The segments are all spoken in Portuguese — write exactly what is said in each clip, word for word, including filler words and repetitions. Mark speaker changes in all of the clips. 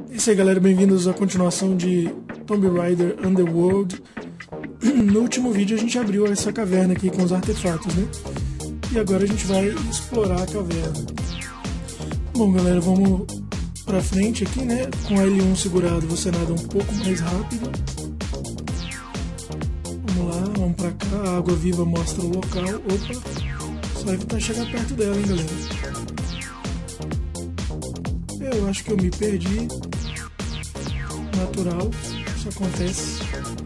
Speaker 1: É isso aí, galera, bem-vindos à continuação de Tomb Raider Underworld. No último vídeo a gente abriu essa caverna aqui com os artefatos, né? E agora a gente vai explorar a caverna. Bom, galera, vamos pra frente aqui, né? Com a L um segurado você nada um pouco mais rápido. Vamos lá, vamos pra cá. A água viva mostra o local. Opa, só evitar chegar perto dela, hein, galera. Eu acho que eu me perdi. Natural, isso acontece.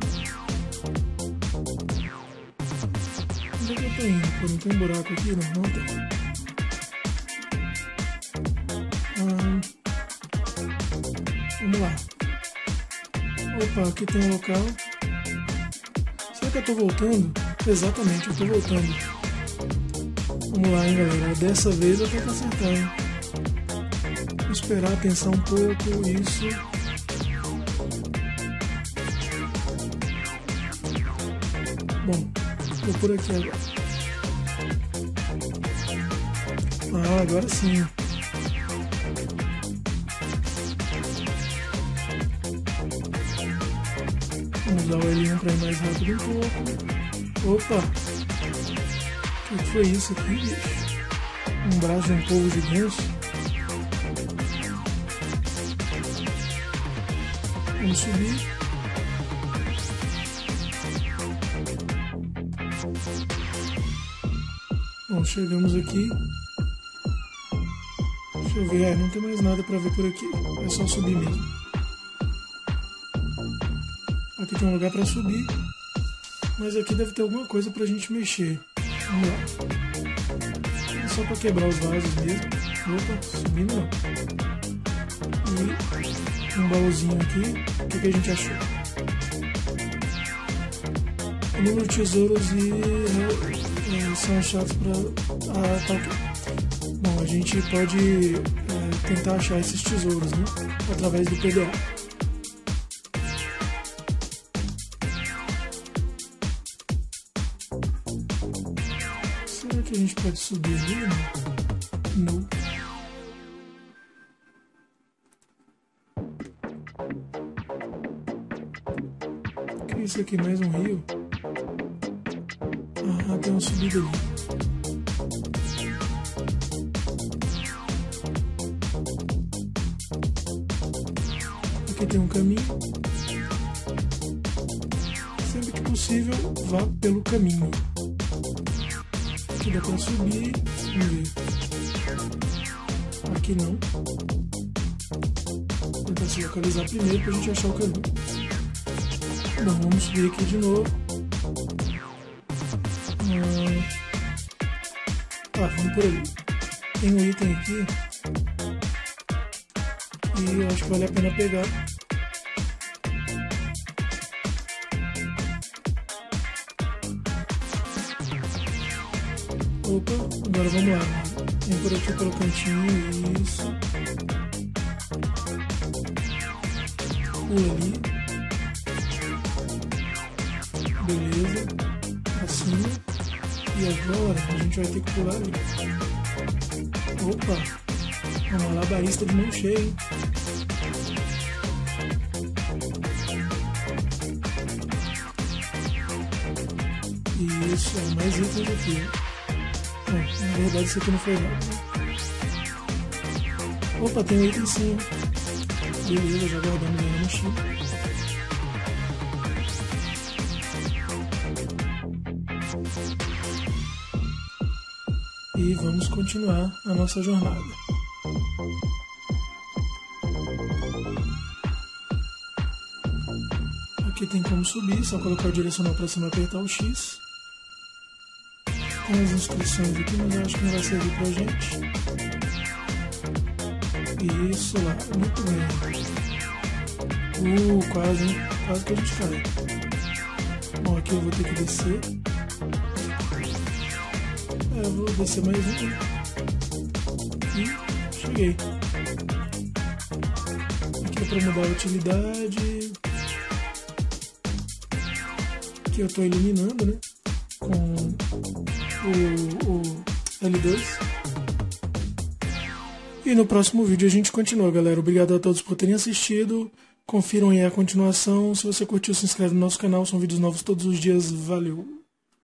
Speaker 1: Onde é que eu tô indo? Pô, não tem um buraco aqui? Não, não tem. Ah, vamos lá. Opa, aqui tem um local. Será que eu tô voltando? Exatamente, eu tô voltando. Vamos lá, hein, galera. Dessa vez eu tenho que acertar, hein. Vou esperar, pensar um pouco, isso. Bom, tô por aqui agora. Ah, agora sim. Vamos usar o L um para ir mais rápido um pouco. Opa! O que foi isso aqui, bicho? Um braço de um povo gigante. Vamos subir. Bom, chegamos aqui. Deixa eu ver, é, não tem mais nada pra ver por aqui. É só subir mesmo. Aqui tem um lugar pra subir. Mas aqui deve ter alguma coisa pra gente mexer. Vamos lá. É só pra quebrar os vasos mesmo. Opa, subir não. E um baúzinho aqui. O que, que a gente achou? O número de tesouros e é, são achados para ah, tá, okay. Bom, a gente pode é, tentar achar esses tesouros, né? Através do P D A. Será que a gente pode subir ali? Não. O que é isso aqui? Mais um rio? Ah, tem uma subida ali. Aqui tem um caminho. Sempre que possível, vá pelo caminho. Aqui dá pra subir. Vamos ver. Aqui não. Vou tentar se localizar primeiro pra gente achar o caminho. Bom, vamos subir aqui de novo. Ah, vamos por ali. Tem um item aqui e eu acho que vale a pena pegar. Opa, agora vamos lá. Vem por aqui pelo cantinho, isso. Pula ali. Beleza. Assim. E agora a gente vai ter que pular ali. Opa! Uma malabarista de mão cheia, hein? Isso, é mais itens aqui. Bom, na verdade isso aqui não foi nada. Opa, tem um item sim. Beleza, já guardamos aí na mochila. E vamos continuar a nossa jornada. Aqui tem como subir, só colocar o direcional para cima e apertar o X. Tem as instruções aqui, mas eu acho que não vai servir pra gente. Isso lá, muito bem. Uh, quase, hein? Quase que a gente cai. Bom, aqui eu vou ter que descer. É, eu vou descer mais um. E cheguei. Aqui é para mudar a utilidade. Aqui eu estou eliminando, né? Com o, o L dois. E no próximo vídeo a gente continua, galera. Obrigado a todos por terem assistido. Confiram aí a continuação. Se você curtiu, se inscreve no nosso canal. São vídeos novos todos os dias. Valeu!